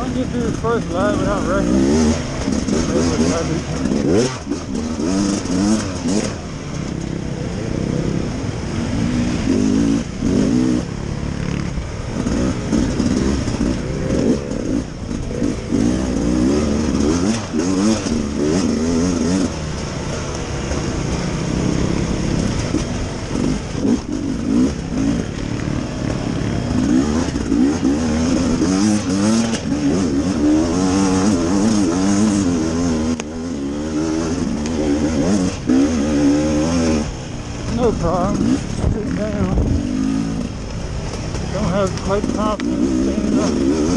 get through this first lap without wrecking. No problem, sitting down. Don't have quite confidence standing up.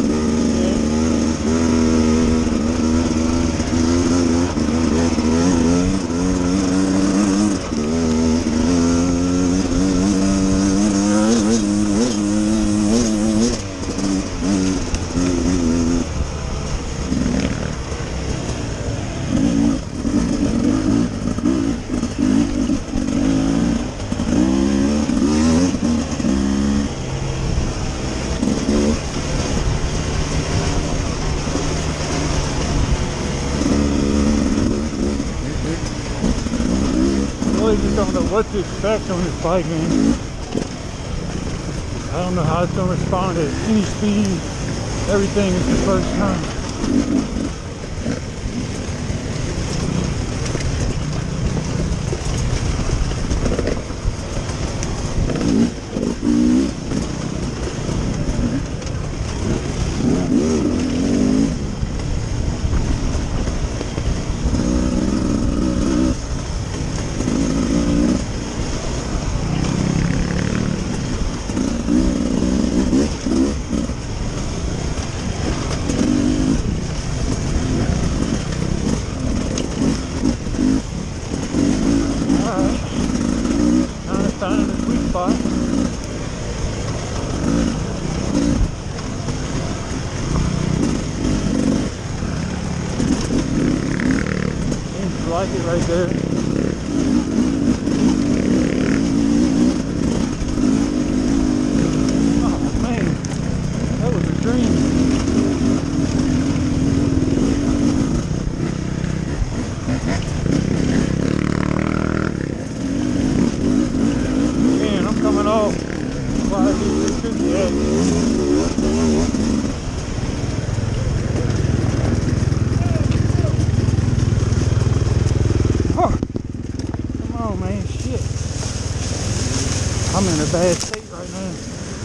I just don't know what to expect on this bike, man. I don't know how it's going to respond at any speed. Everything is the first time. Finding the sweet spot. Seems to like it right there. Oh man, that was a dream. Coming off while I do this to the edge. Huh. Come on, man, shit. I'm in a bad state right now.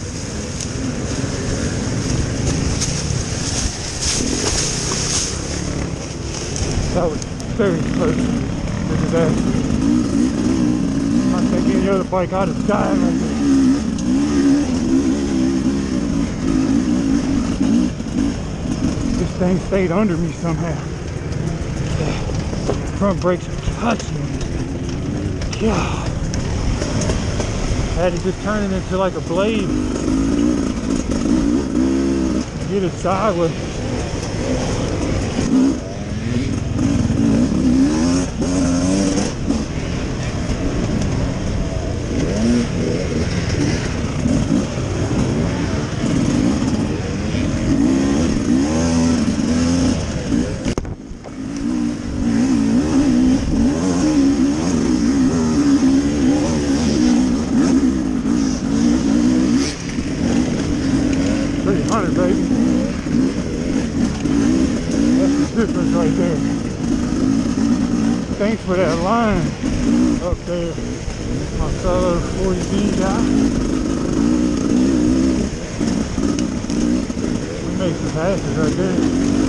That was very close to disaster. I think any other bike I'd have died right there. This thing stayed under me somehow. Front brakes are touching me. God. I had to just turn it into like a blade. Get it sideways. Baby. That's the difference right there. Thanks for that line up there, my fellow 40B guy. We make some passes right there.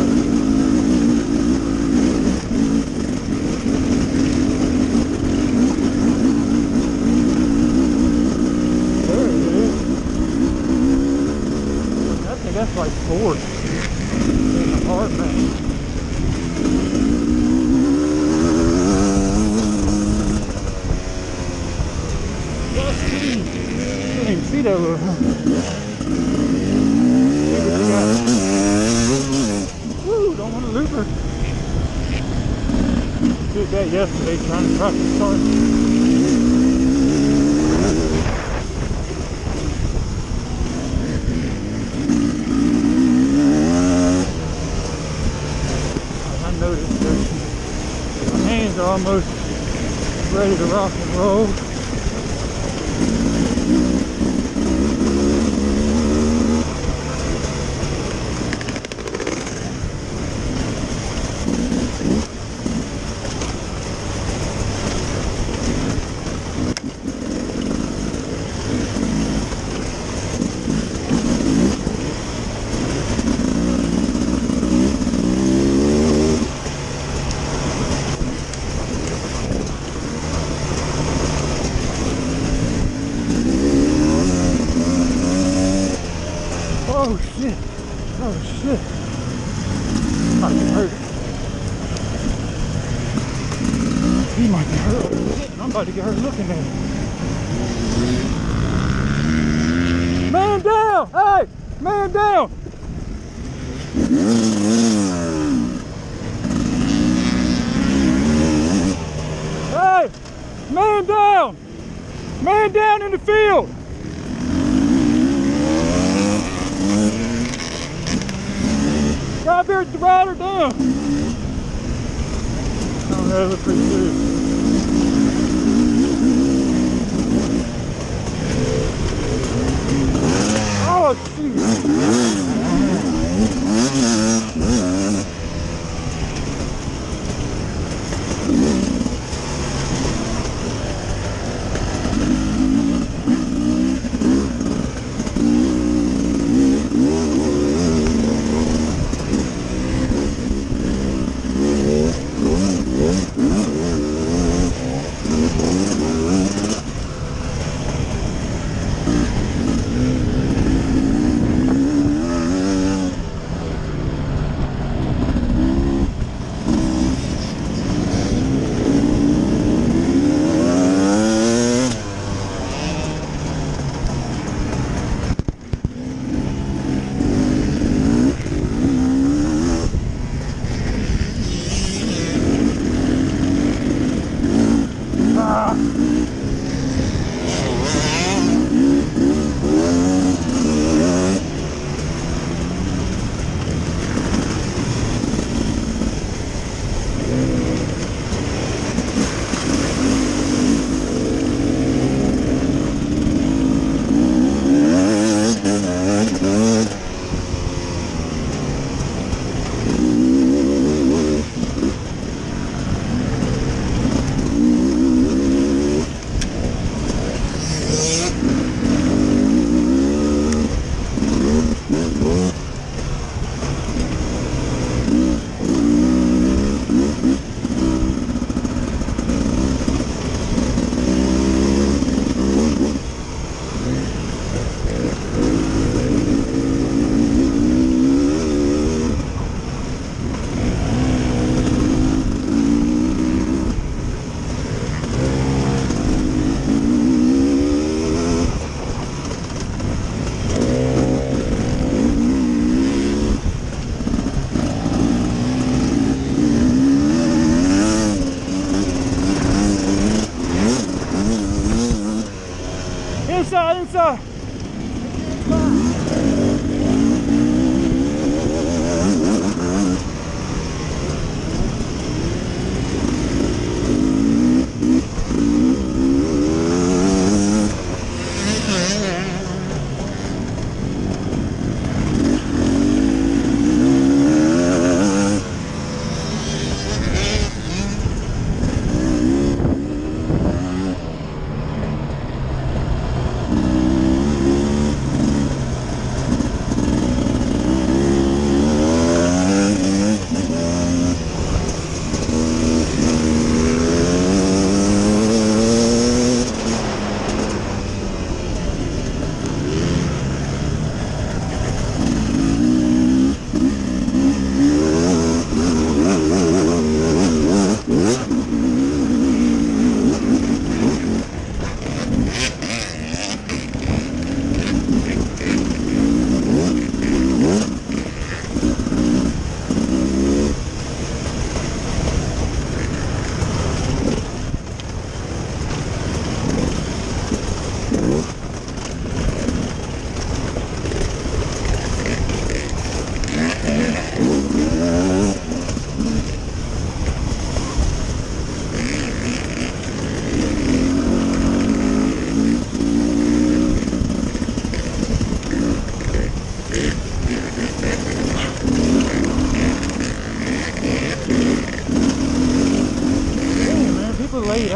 That's like fourth in the hard man. You can't even see that little Woo, don't want to loop her. Did that yesterday trying to practice start. almost ready to rock and roll. Oh shit! Oh shit! I can hurt it. He might get hurt. Oh shit! I'm about to get hurt looking at it. Man down! Hey! Man down! Hey! Man down! Man down in the field! Grab here to ride her down. Oh, that looks pretty good. Oh, shoot.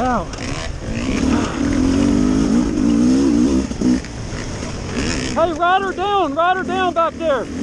out. Hey, ride her down back there.